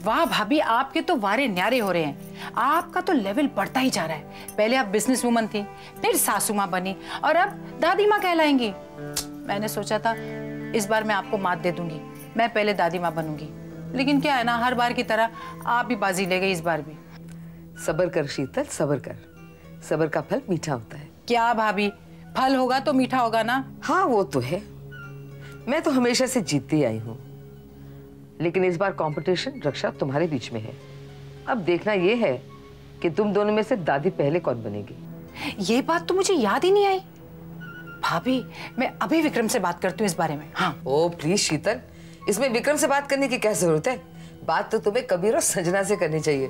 वाह भाभी, आपके तो वारे न्यारे हो रहे हैं। आपका तो लेवल बढ़ता ही जा रहा है। पहले आप बिजनेस वुमन थी, फिर सासू माँ बनी और अब दादी माँ कहलाएंगी। मैंने सोचा था इस बार मैं आपको मात दे दूंगी, मैं पहले दादी माँ बनूंगी, लेकिन क्या है ना, हर बार की तरह आप भी बाजी ले गई इस बार भी। सब्र कर शीतल, सब्र कर। सब्र का फल मीठा होता है। क्या भाभी, फल होगा तो मीठा होगा ना? हाँ वो तो है। मैं तो हमेशा से जीतती आई हूँ, लेकिन इस बार कंपटीशन रक्षा तुम्हारे बीच में है। अब देखना ये है कि तुम दोनों में से दादी पहले कौन बनेगी। ये बात तो मुझे याद ही नहीं आई। भाभी, मैं अभी विक्रम से बात करती हूँ इस बारे में। हाँ। ओ प्लीज शीतल, इसमें विक्रम से बात करने की क्या जरूरत है? बात तो तुम्हें कबीर और संजना से करनी चाहिए।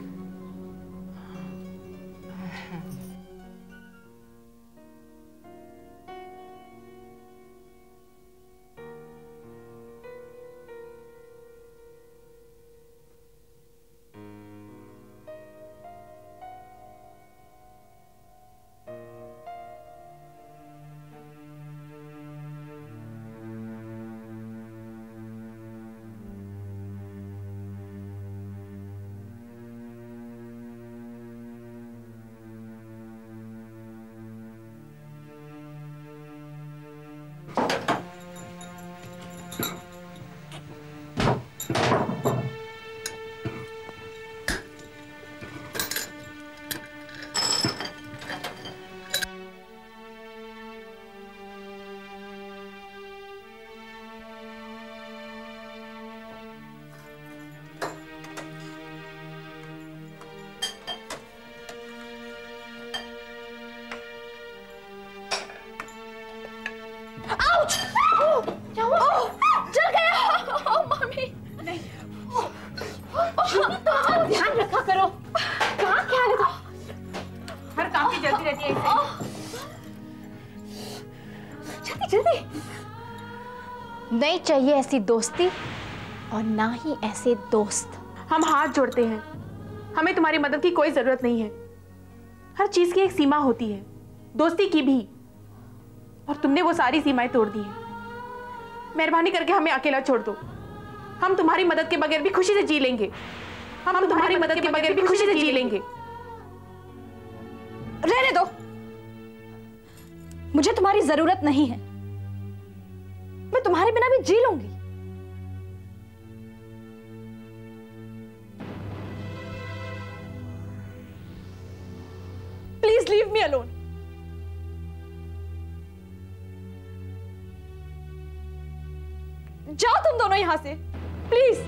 क्या हुआ? जल गया। मम्मी नहीं, ध्यान रखा करो। कहाँ ख्याल है? हर काम की जल्दी रहती है इसे। जल्दी जल्दी। नहीं चाहिए ऐसी दोस्ती और ना ही ऐसे दोस्त। हम हाथ जोड़ते हैं, हमें तुम्हारी मदद की कोई जरूरत नहीं है। हर चीज की एक सीमा होती है, दोस्ती की भी, और तुमने वो सारी सीमाएं तोड़ दी हैं। मेहरबानी करके हमें अकेला छोड़ दो। हम तुम्हारी मदद के बगैर भी खुशी से जी लेंगे। हम तुम्हारी मदद के बगैर भी खुशी से जी लेंगे। रहने दो, मुझे तुम्हारी जरूरत नहीं है। मैं तुम्हारे बिना भी जी लूंगी। Please leave me alone. जाओ तुम दोनों यहां से, प्लीज।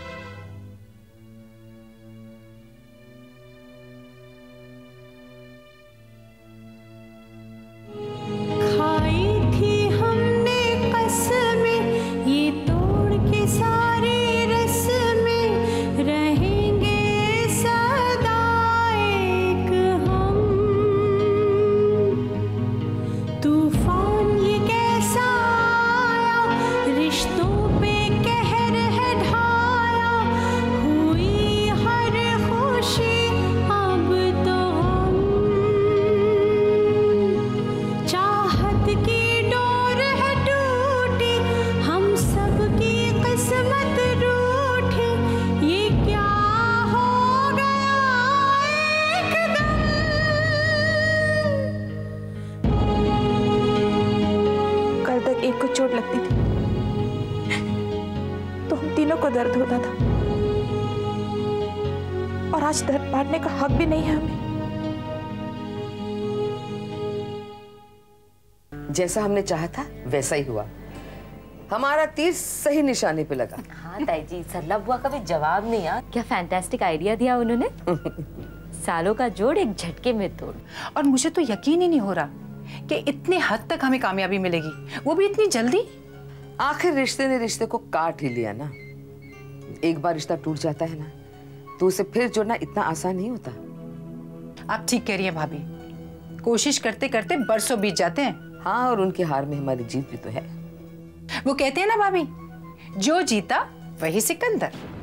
एक को चोट लगती थी तो हम तीनों को दर्द होता था, और आज दर्द बांटने का हक भी नहीं है हमें। जैसा हमने चाहा था वैसा ही हुआ। हमारा तीर सही निशाने पे लगा। हाँ ताई जी, सरला बुआ का भी जवाब नहीं यार। क्या फैंटास्टिक आइडिया दिया उन्होंने। सालों का जोड़ एक झटके में तोड़। और मुझे तो यकीन ही नहीं हो रहा कि इतने हद तक हमें कामयाबी मिलेगी, वो भी इतनी जल्दी। आखिर रिश्ते ने रिश्ते को काट ही लिया ना। एक बार रिश्ता टूट जाता है ना तो उसे फिर जोड़ना इतना आसान नहीं होता। आप ठीक कह रही हैं भाभी, कोशिश करते करते बरसों बीत जाते हैं। हाँ, और उनकी हार में हमारी जीत भी तो है। वो कहते हैं ना भाभी, जो जीता वही सिकंदर।